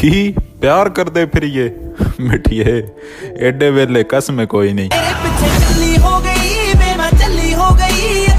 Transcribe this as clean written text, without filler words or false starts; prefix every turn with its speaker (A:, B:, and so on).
A: की प्यार करते फिर ये मिठिए एडे वेले कसम कोई नहीं।
B: चली हो गई, बेमा चली हो गई।